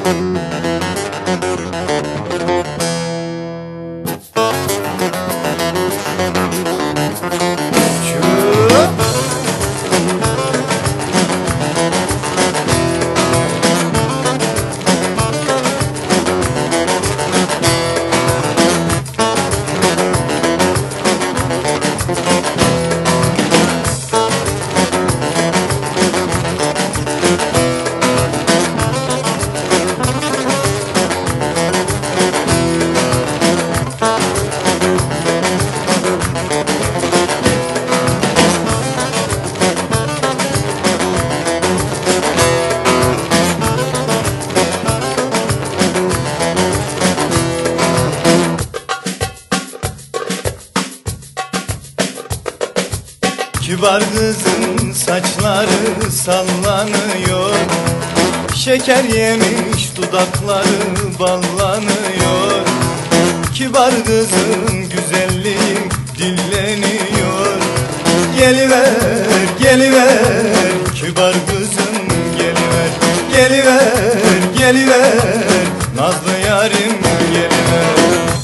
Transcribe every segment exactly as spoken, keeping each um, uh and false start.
Kibar kızın saçları sallanıyor, şeker yemiş dudakları ballanıyor. Kibar kızın güzelliği dilleniyor. Geliver, geliver, kibar kızım geliver. Geliver, geliver, nazlı yarim geliver.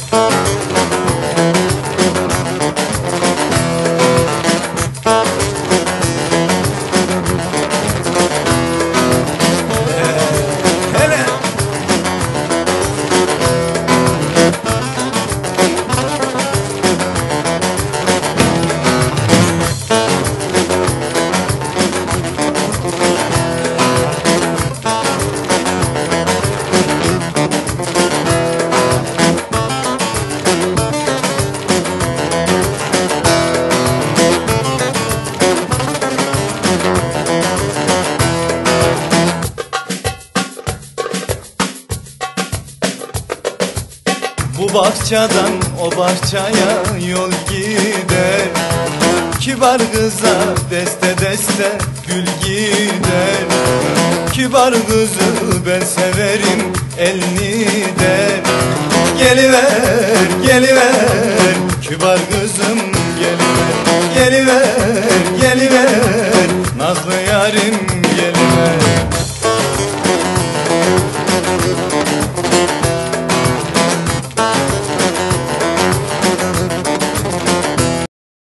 Bu bahçeden o bahçaya yol gider, kibar kıza deste deste gül gider. Kibar kızı ben severim elini der. Geliver, geliver,